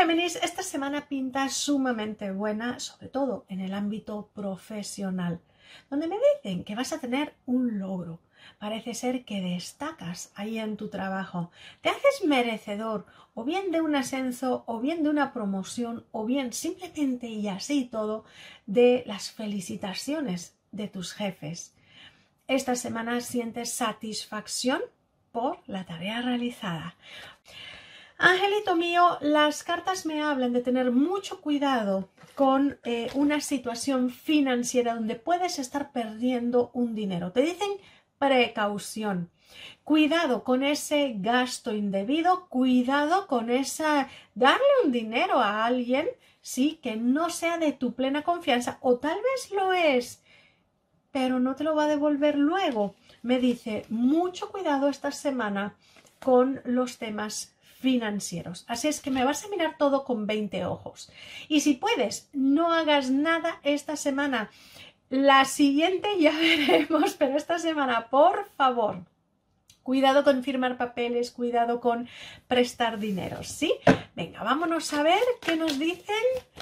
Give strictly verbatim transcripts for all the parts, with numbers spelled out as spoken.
Géminis, esta semana pinta sumamente buena, sobre todo en el ámbito profesional, donde me dicen que vas a tener un logro. Parece ser que destacas ahí en tu trabajo, te haces merecedor o bien de un ascenso o bien de una promoción o bien simplemente y así todo de las felicitaciones de tus jefes. Esta semana sientes satisfacción por la tarea realizada. Angelito mío, las cartas me hablan de tener mucho cuidado con eh, una situación financiera donde puedes estar perdiendo un dinero. Te dicen precaución. Cuidado con ese gasto indebido, cuidado con esa darle un dinero a alguien, sí, que no sea de tu plena confianza o tal vez lo es, pero no te lo va a devolver luego. Me dice mucho cuidado esta semana con los temas financieros. Así es que me vas a mirar todo con veinte ojos. Y si puedes, no hagas nada esta semana. La siguiente ya veremos, pero esta semana, por favor, cuidado con firmar papeles, cuidado con prestar dinero, ¿sí? Venga, vámonos a ver qué nos dicen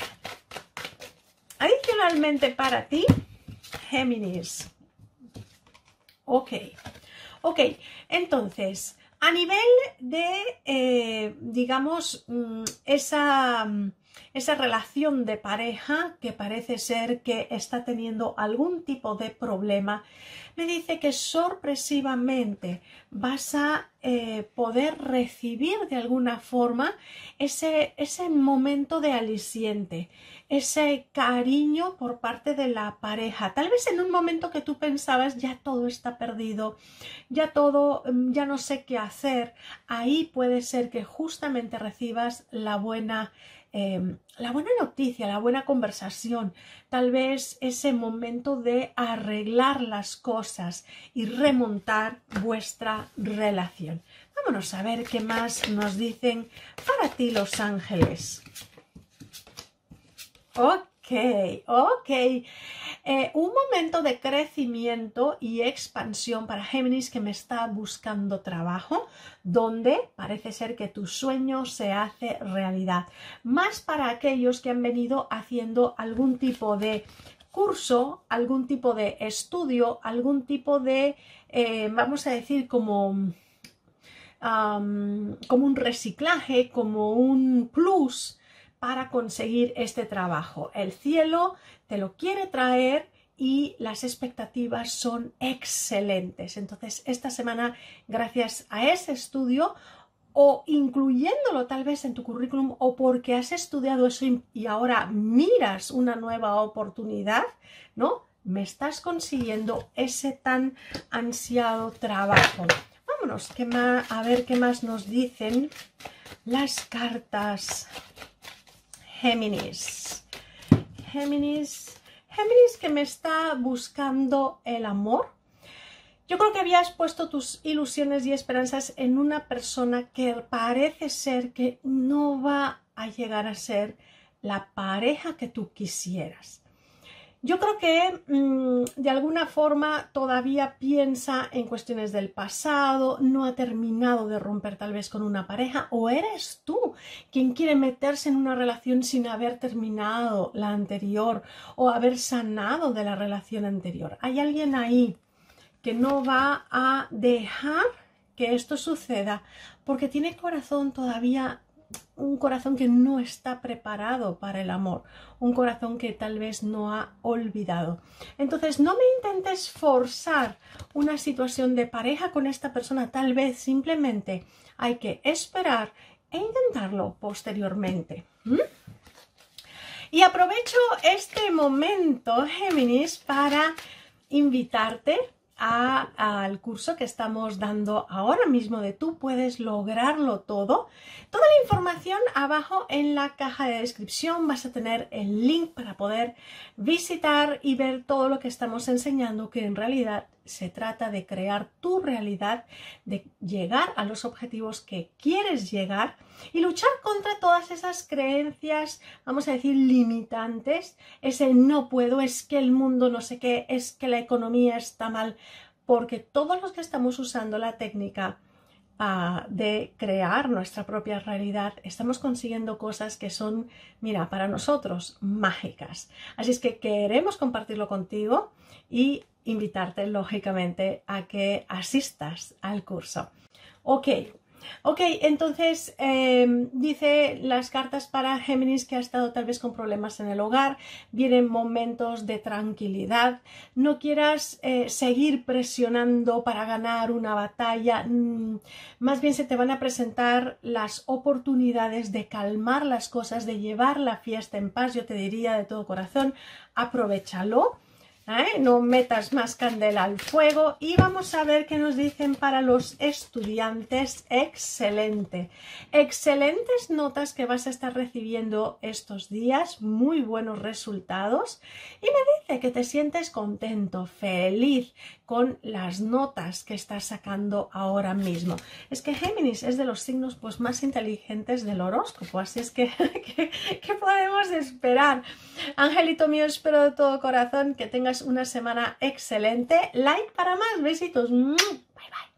adicionalmente para ti, Géminis. Ok, ok, entonces, a nivel de, eh, digamos, esa, esa relación de pareja que parece ser que está teniendo algún tipo de problema, me dice que sorpresivamente vas a eh, poder recibir de alguna forma ese, ese momento de aliciente, ese cariño por parte de la pareja. Tal vez en un momento que tú pensabas ya todo está perdido, ya todo, ya no sé qué hacer, ahí puede ser que justamente recibas la buena Eh, la buena noticia, la buena conversación, tal vez ese momento de arreglar las cosas y remontar vuestra relación. Vámonos a ver qué más nos dicen para ti los ángeles. Ok, ok. Eh, un momento de crecimiento y expansión para Géminis que me está buscando trabajo, donde parece ser que tu sueño se hace realidad. Más para aquellos que han venido haciendo algún tipo de curso, algún tipo de estudio, algún tipo de, eh, vamos a decir, como, um, como un reciclaje, como un plus para conseguir este trabajo. El cielo te lo quiere traer y las expectativas son excelentes. Entonces, esta semana, gracias a ese estudio o incluyéndolo tal vez en tu currículum o porque has estudiado eso y ahora miras una nueva oportunidad, ¿no? Me estás consiguiendo ese tan ansiado trabajo. Vámonos ¿qué más? A ver qué más nos dicen las cartas. Géminis, Géminis, Géminis que me está buscando el amor. Yo creo que habías puesto tus ilusiones y esperanzas en una persona que parece ser que no va a llegar a ser la pareja que tú quisieras. Yo creo que mmm, de alguna forma todavía piensa en cuestiones del pasado, no ha terminado de romper tal vez con una pareja, o eres tú quien quiere meterse en una relación sin haber terminado la anterior o haber sanado de la relación anterior. Hay alguien ahí que no va a dejar que esto suceda porque tiene corazón todavía, un corazón que no está preparado para el amor, un corazón que tal vez no ha olvidado. Entonces no me intentes forzar una situación de pareja con esta persona, tal vez simplemente hay que esperar e intentarlo posteriormente. ¿Mm? Y aprovecho este momento, Géminis, para invitarte A, al curso que estamos dando ahora mismo de Tú Puedes Lograrlo Todo. Toda la información abajo en la caja de descripción, vas a tener el link para poder visitar y ver todo lo que estamos enseñando, que en realidad se trata de crear tu realidad, de llegar a los objetivos que quieres llegar y luchar contra todas esas creencias, vamos a decir, limitantes, ese no puedo, es que el mundo no sé qué, es que la economía está mal, porque todos los que estamos usando la técnica uh, de crear nuestra propia realidad, estamos consiguiendo cosas que son, mira, para nosotros mágicas. Así es que queremos compartirlo contigo y invitarte, lógicamente, a que asistas al curso. Ok. Ok, entonces eh, dice las cartas para Géminis que ha estado tal vez con problemas en el hogar, vienen momentos de tranquilidad, no quieras eh, seguir presionando para ganar una batalla, mm, más bien se te van a presentar las oportunidades de calmar las cosas, de llevar la fiesta en paz, yo te diría de todo corazón, aprovéchalo. ¿Eh? No metas más candela al fuego y vamos a ver qué nos dicen para los estudiantes. Excelente, excelentes notas que vas a estar recibiendo estos días, muy buenos resultados y me dice que te sientes contento, feliz con las notas que estás sacando ahora mismo. Es que Géminis es de los signos pues más inteligentes del horóscopo, así es que ¿qué, qué podemos esperar? Angelito mío, espero de todo corazón que tengas una semana excelente. Like para más. Besitos. Bye, bye.